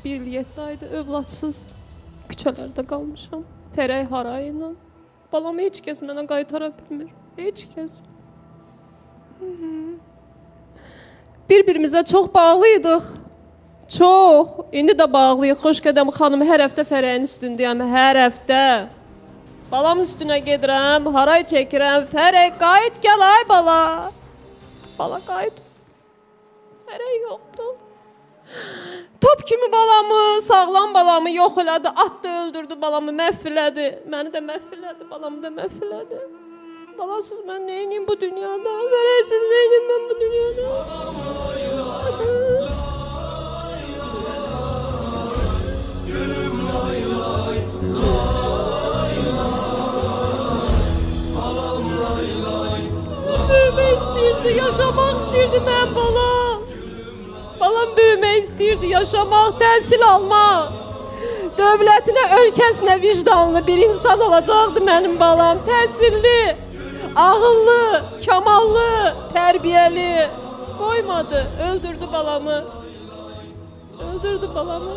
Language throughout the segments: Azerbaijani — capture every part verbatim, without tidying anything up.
bir il yeddi aydır övladsız küçələrdə qalmışam. Fərək harayı ilə. Balamı heç kəs mənə qaytara bilmir. Heç kəs. Bir-birimizə çox bağlıydıq. Çox. İndi də bağlıyıq. Xoşqədəm xanım, hər həftə Fərəyin üstündəyəm. Hər həftə. Balam üstünə gedirəm, haray çəkirəm. Fərək, qayıt gəl ay bala. Bala qayıt. Fərək yoxdur. Top kimi balamı, sağlam balamı yox elədi. At da öldürdü balamı, məhv elədi. Məni də məhv elədi, balamı da məhv elədi. Balasız mən neyniyim bu dünyada? Fərəksiz neyniyim mən bu dünyada? Böyümək istəyirdi, yaşamaq istəyirdi mən balam. Balam böyümək istəyirdi, yaşamaq, təhsil almaq. Dövlətinə, ölkəsinə vicdanlı bir insan olacaqdı mənim balam. Təhsilli, ağıllı, kamallı, tərbiyəli. Qoymadı, öldürdü balamı. Öldürdü balamı.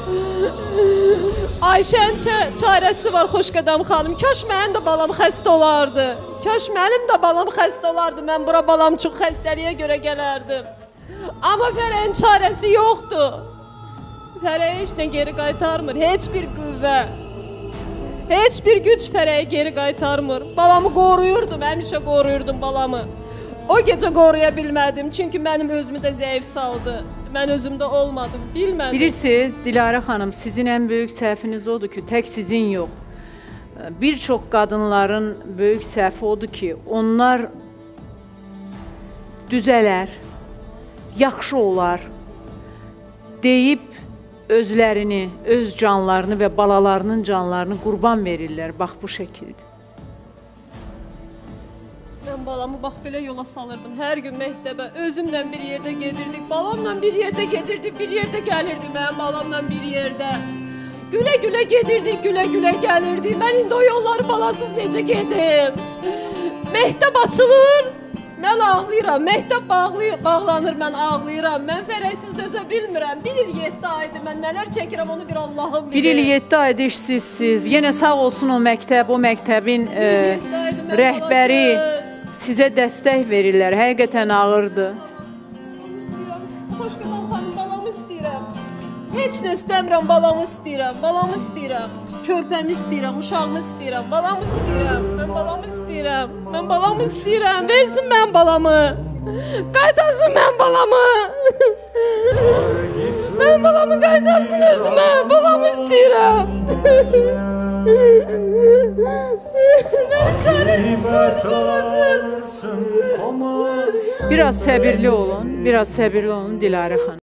Ayşənin çarəsi var Xoşqədəm xanım. Kaş mənim də balam xəstə olardı. Kaş mənim də balam xəstə olardı. Mən bura balam çox xəstəliyə görə gələrdim. Amma Fərəyin çarəsi yoxdur. Fərəyi heç nə geri qaytarmır. Heç bir qüvvə, heç bir güc Fərəyi geri qaytarmır. Balamı qoruyurdum, həmişə qoruyurdum balamı. O gecə qoruya bilmədim, çünki mənim özümü də zəif saldı. Mən özümdə olmadım, bilmədim. Bilirsiniz, Dilarə xanım, sizin ən böyük səhviniz odur ki, tək sizin yox. Bir çox qadınların böyük səhvi odur ki, onlar düzələr, yaxşı olar deyib özlərini, öz canlarını və balalarının canlarını qurban verirlər. Bax, bu şəkildir. Mən balamı bax belə yola salırdım. Hər gün məktəbə, özümlə bir yerdə gedirdik. Balamla bir yerdə gedirdik, bir yerdə gəlirdik mənim balamla bir yerdə. Gülə-gülə gedirdik, gülə-gülə gəlirdik. Mən indi o yolları balasız necə gedim? Məktəb açılır, mən ağlayıram. Məktəb bağlanır, mən ağlayıram. Mən fərəksiz dözə bilmirəm. Bir il yeddi aydır, mən nələr çəkirəm onu bir Allahım bilir. Bir il yeddi aydır işsizsiz. Yenə sağ olsun o məktəb, o məktəbin e, rəhbəri sizə dəstək verirlər. Həqiqətən ağırdır. Xoşqədəm xanım, balamı istəyirəm. Heç nə istəmirəm, balamı istəyirəm. Balamı istəyirəm. Körpəmi istəyirəm, uşağımı istəyirəm. Balamı istəyirəm. Mən balamı istəyirəm. Mən balamı istəyirəm. Versin mən balamı. Qaytarsın mən balamı. Mən balamı qaytarsın özümə. Balamı istəyirəm. Mənim çarəsiz balasız. Biraz səbirli olun, biraz səbirli olun Dilarə xanım.